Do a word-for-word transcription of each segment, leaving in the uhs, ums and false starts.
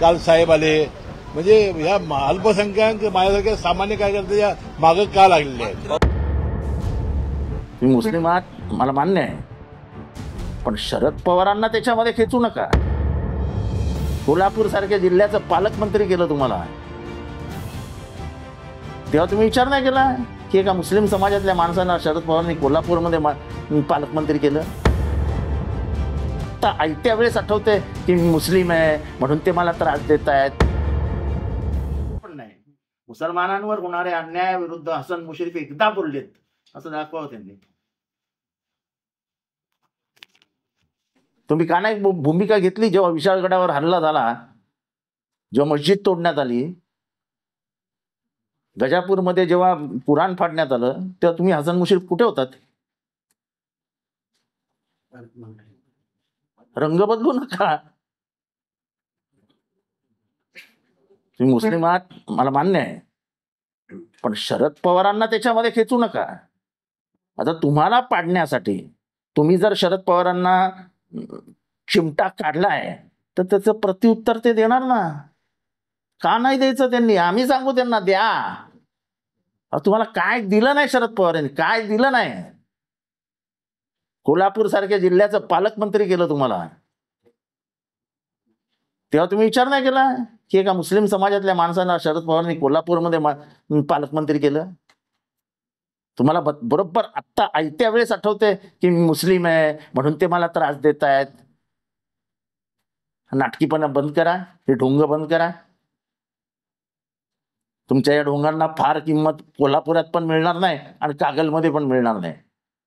काल साहेब आले, म्हणजे या अल्पसंख्याक माझ्यासारख्या सामान्य कार्यकर्त्याच्या मागे का लागलेले आहेत? तुम्ही मुस्लिम आहात मला मान्य आहे, पण शरद पवारांना त्याच्यामध्ये खेचू नका. कोल्हापूर सारख्या जिल्ह्याचं पालकमंत्री केलं तुम्हाला, तेव्हा तुम्ही विचार नाही केला की एका मुस्लिम समाजातल्या माणसांना शरद पवारांनी कोल्हापूरमध्ये पालकमंत्री केलं? तर आयत्या वेळेस आठवते की मी मुस्लिम आहे म्हणून ते मला त्रास देत आहेत. पण नाही, मुसलमानांवर होणाऱ्या अन्यायाविरुद्ध हसन मुश्रीफ एकदा बोललेत असं दाखवावं त्यांनी. तुम्ही का नाही भूमिका घेतली जेव्हा विशाळगडावर हल्ला झाला, जेव्हा मस्जिद तोडण्यात आली, गजापूरमध्ये जेव्हा कुराण फाडण्यात आलं, तेव्हा तुम्ही हसन मुश्रीफ कुठे होतात? रंग बदलू नका. तुम्ही मुस्लिम आहात मला मान्य आहे, पण शरद पवारांना त्याच्यामध्ये खेचू नका. आता तुम्हाला पाडण्यासाठी तुम्ही जर शरद पवारांना चिमटा काढलाय तर त्याचं प्रत्युत्तर ते देणार ना. का नाही द्यायचं त्यांनी? आम्ही सांगू त्यांना द्या. तुम्हाला काय दिलं नाही शरद पवारांनी, काय दिलं नाही? कोल्हापूर सारख्या जिल्ह्याचं पालकमंत्री केलं तुम्हाला, तेव्हा तुम्ही विचार नाही केला की एका मुस्लिम समाजातल्या माणसांना शरद पवारांनी कोल्हापूरमध्ये पालकमंत्री केलं? तुम्हाला बरोबर आत्ता आयत्या वेळेस आठवते की मी मुस्लिम आहे म्हणून ते मला त्रास देत आहेत. नाटकीपणा बंद करा, हे ढोंग बंद करा. तुमच्या या ढोंगांना फार किंमत कोल्हापुरात पण मिळणार नाही आणि कागलमध्ये पण मिळणार नाही.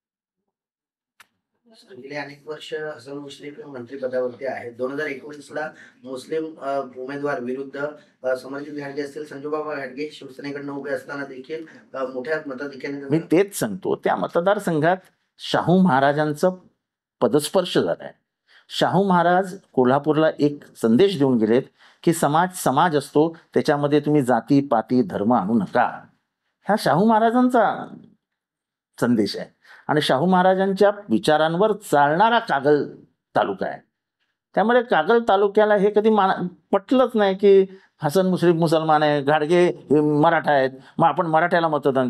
गेले अनेक वर्ष हसन मुश्रीफ मंत्रिपदावरती आहेत. दोन हजार एकोणीस ला मुस्लिम उमेदवार विरुद्ध समरजित घाटगे असतील, संजूबाबा घाटगे शिवसेनेकडनं उभे असताना देखील मोठ्या मताधिक्याने. मी तेच सांगतो, त्या मतदारसंघात शाहू महाराजांचं पदस्पर्श झालाय. शाहू महाराज कोल्हापूरला एक संदेश देऊन गेलेत की समाज समाज असतो, त्याच्यामध्ये तुम्ही जाती पाती धर्म आणू नका. हा शाहू महाराजांचा संदेश आहे आणि शाहू महाराजांच्या विचारांवर चालणारा कागल तालुका आहे. त्यामुळे कागल तालुक्याला हे कधी मान पटलंच नाही की हसन मुश्रीफ मुसलमान आहे, घाटगे मराठा आहेत, मग आपण मराठ्याला मतदान.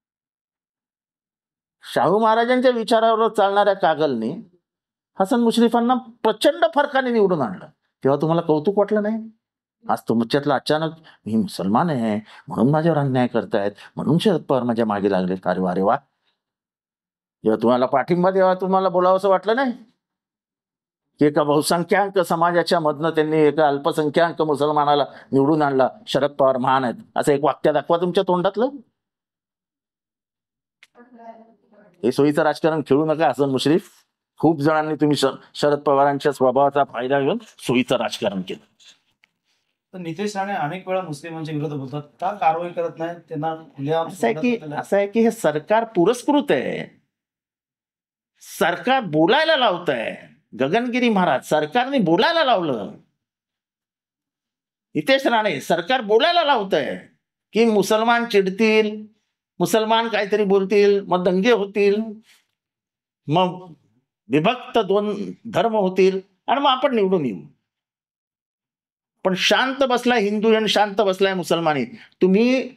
शाहू महाराजांच्या विचारावर चालणाऱ्या कागलने हसन मुश्रीफांना प्रचंड फरकाने निवडून आणलं. तेव्हा तुम्हाला कौतुक वाटलं नाही? आज तुमच्यातलं अचानक मी मुसलमान आहे म्हणून माझ्यावर अन्याय करतायत, म्हणून शरद पवार माझ्या मागे लागले. अरे वा रे वा. जेव्हा तुम्हाला पाठिंबा द्यावा तुम्हाला बोलावं असं वाटलं नाही की एका बहुसंख्याक समाजाच्या मधनं त्यांनी एका अल्पसंख्याक मुसलमानाला निवडून आणला, शरद पवार महान आहेत असं एक वाक्य दाखवा तुमच्या तोंडातलं. हे सोयीचं राजकारण खेळू नका हसन मुश्रीफ. खूप जणांनी तुम्ही शरद पवारांच्या स्वभावाचा फायदा घेऊन सोयीचं राजकारण केलं. तर नितेश राणे अनेक वेळा मुस्लिमांच्या विरोधात बोलतात, का कारवाई करत नाही त्यांना? असं आहे की असं आहे की हे सरकार पुरस्कृत आहे. सरकार बोलायला लावत आहे. गगनगिरी महाराज सरकारने बोलायला लावलं. नितेश राणे सरकार बोलायला लावत आहे की मुसलमान चिडतील, मुसलमान काहीतरी बोलतील, मग दंगे होतील, मग विभक्त दोन धर्म होतील आणि मग आपण निवडून येऊ. पण शांत बसलाय हिंदू आणि शांत बसलाय मुसलमानी. तुम्ही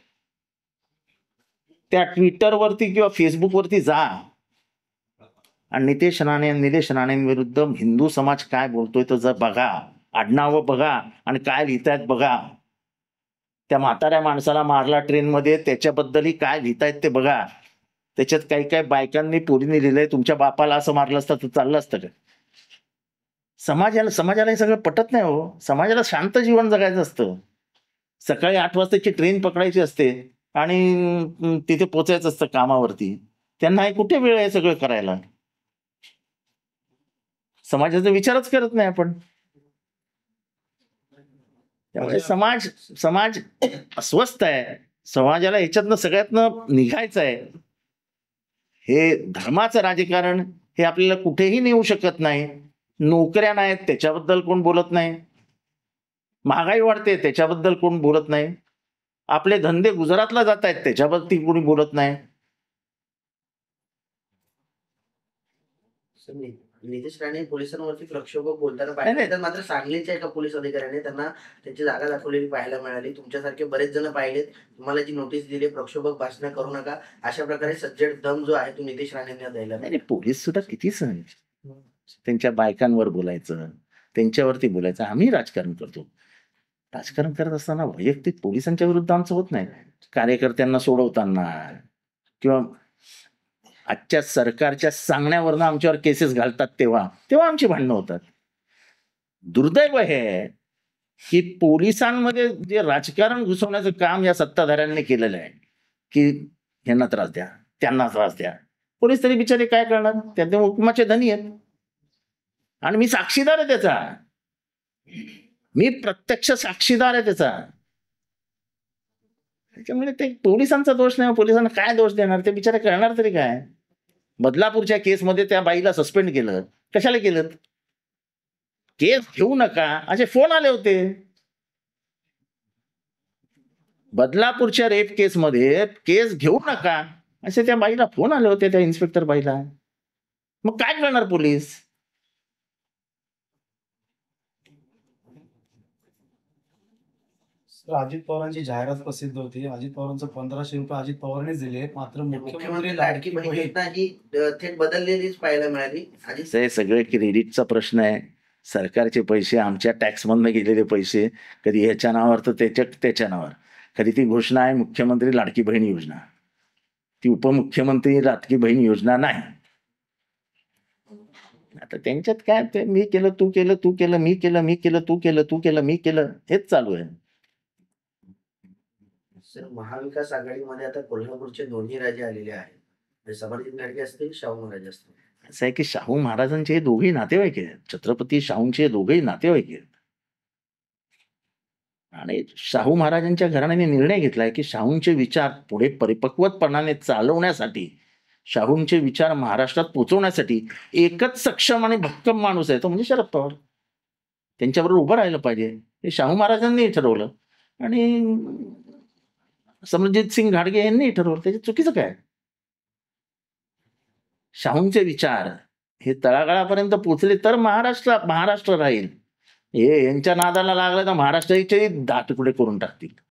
त्या ट्विटरवरती किंवा फेसबुकवरती जा आणि नितेश राणे निलेश राणेंविरुद्ध हिंदू समाज काय बोलतोय तर जर बघा, आडनावं बघा आणि काय लिहितायत बघा. त्या म्हाताऱ्या माणसाला मारला ट्रेनमध्ये त्याच्याबद्दलही काय लिहितायत ते बघा. त्याच्यात काही काही बायकांनी पोरीने लिहिलंय तुमच्या बापाला असं मारलं असतं तर चाललं असतं का? समाजाला समाजाला हे सगळं पटत नाही हो. समाजाला शांत जीवन जगायचं असतं. सकाळी आठ वाजताची ट्रेन पकडायची असते आणि तिथे पोचायचं असतं कामावरती. त्यांना हे कुठे वेळ आहे सगळं करायला? समाजाचा विचारच करत नाही आपण. त्यामुळे समाज समाज अस्वस्थ आहे. समाजाला ह्याच्यातनं सगळ्यातनं निघायचं आहे. हे धर्माचं राजकारण हे आपल्याला कुठेही नेऊ शकत नाही. नोकऱ्या नाहीत त्याच्याबद्दल कोण बोलत नाही. महागाई वाढते त्याच्याबद्दल कोण बोलत नाही. आपले धंदे गुजरातला जात आहेत त्याच्याबद्दल कोणी बोलत नाही. नितेश राणे पोलिसांवरती प्रक्षोभक बोलताना नाही, पाहिजे नाही. तर मात्र सांगलीच्या एका पोलीस अधिकाऱ्याने त्यांना त्यांची जागा दाखवलेली पाहायला मिळाली. तुमच्यासारखे बरेच जण पाहिलेत. तुम्हाला जी नोटीस दिली प्रक्षोभक भाषणं करू नका, अशा प्रकारे सज्जड दम जो आहे तो नितेश राणेंना द्यायला नाही, नाही, पोलीस सुद्धा किती सहन त्यांच्या बायकांवर बोलायचं, त्यांच्यावरती बोलायचं. आम्ही राजकारण करतो. राजकारण करत असताना वैयक्तिक पोलिसांच्या विरुद्ध आमचं होत नाही. कार्यकर्त्यांना सोडवताना किंवा आजच्या सरकारच्या सांगण्यावरनं आमच्यावर केसेस घालतात तेव्हा तेव्हा आमची भांडणं होतात. दुर्दैव हे की पोलिसांमध्ये जे राजकारण घुसवण्याचं काम या सत्ताधाऱ्यांनी केलेलं आहे की यांना त्रास द्या, त्यांना त्रास द्या. पोलीस तरी बिचारे काय करणार? त्या हुकुमाचे धनी आहेत आणि मी साक्षीदार आहे त्याचा. मी प्रत्यक्ष साक्षीदार आहे त्याचा. त्याच्यामुळे ते पोलिसांचा दोष नाही. पोलिसांना काय दोष देणार? ते बिचारे करणार तरी काय? बदलापूरच्या केसमध्ये त्या बाईला सस्पेंड केलं. कशाला केलं? केस घेऊ नका असे फोन आले होते. बदलापूरच्या रेप केसमध्ये केस घेऊ नका असे त्या बाईला फोन आले होते, त्या इन्स्पेक्टर बाईला. मग काय करणार पोलीस? तर अजित पवारांची जाहिरात प्रसिद्ध होती. अजित पवारांचं पंधराशे रुपये अजित पवारांनीच दिले. मात्र मुख्यमंत्री मुख्यमंत्री लाडकी बहीण योजना ही अ, थेट बदललेलीच पाहायला मिळाली. आणि हे सगळे क्रेडिटचा प्रश्न आहे. सरकारचे पैसे, आमच्या टॅक्समधनं गेलेले पैसे, कधी ह्याच्या नावावर तर त्याच्या त्याच्या नावावर. कधी ती घोषणा आहे मुख्यमंत्री लाडकी बहीण योजना, ती उपमुख्यमंत्री लाडकी बहीण योजना नाही. आता त्यांच्यात काय, ते मी केलं तू केलं तू केलं मी केलं मी केलं तू केलं तू केलं मी केलं हेच चालू आहे. सर, महाविकास आघाडीमध्ये आता कोल्हापूरचे दोन्ही राजे आलेले आहेत. समर्जित घाटगे असतील, शाहू महाराज असतील. असं आहे की शाहू महाराजांचे हे दोघेही नातेवाईक आहेत. छत्रपती शाहूंचे दोघेही नातेवाईक आहेत. आणि शाहू महाराजांच्या घराण्याने निर्णय घेतलाय की शाहूंचे विचार पुढे परिपक्वपणाने चालवण्यासाठी, शाहूंचे विचार महाराष्ट्रात पोहोचवण्यासाठी एकच सक्षम आणि भक्कम माणूस आहे, तो म्हणजे शरद पवार. त्यांच्याबरोबर उभं राहिलं पाहिजे हे शाहू महाराजांनी ठरवलं आणि समरजित सिंग घाटगे यांनी ठरवलं. त्याच्यात चुकीचं काय? शाहूंचे विचार हे तळागाळापर्यंत पोहोचले तर महाराष्ट्र महाराष्ट्र राहील. हे यांच्या नादाला लागलं तर महाराष्ट्राचे दहा तुकडे करून टाकतील.